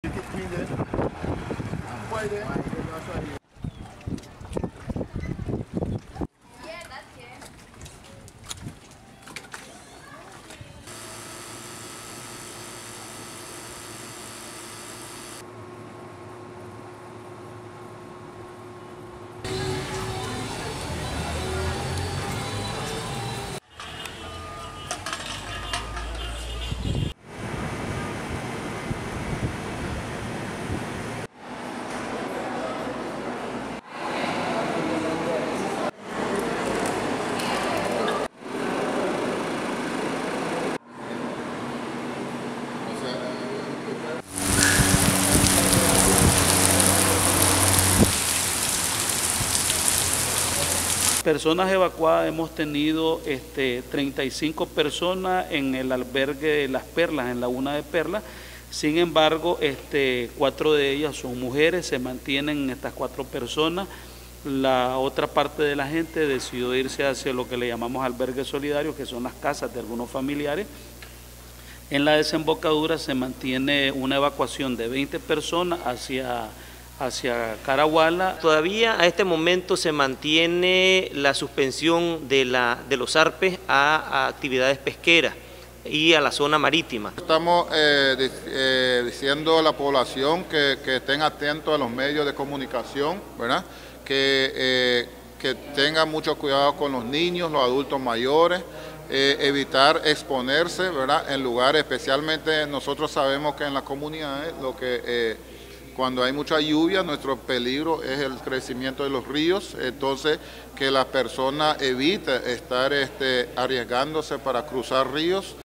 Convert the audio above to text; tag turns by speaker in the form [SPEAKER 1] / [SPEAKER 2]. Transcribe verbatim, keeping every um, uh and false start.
[SPEAKER 1] Personas evacuadas hemos tenido este, treinta y cinco personas en el albergue de Las Perlas, en Laguna de Perlas. Sin embargo, este, cuatro de ellas son mujeres, se mantienen estas cuatro personas. La otra parte de la gente decidió irse hacia lo que le llamamos albergues solidarios, que son las casas de algunos familiares. En la desembocadura se mantiene una evacuación de veinte personas hacia... hacia Caraguala.
[SPEAKER 2] Todavía a este momento se mantiene la suspensión de, la, de los arpes a, a actividades pesqueras y a la zona marítima.
[SPEAKER 3] Estamos eh, eh, diciendo a la población que, que estén atentos a los medios de comunicación, ¿verdad? Que, eh, que tengan mucho cuidado con los niños, los adultos mayores, eh, evitar exponerse, ¿verdad? En lugares, especialmente nosotros sabemos que en las comunidades lo que... Eh, Cuando hay mucha lluvia, nuestro peligro es el crecimiento de los ríos, entonces que la persona evite estar este, arriesgándose para cruzar ríos.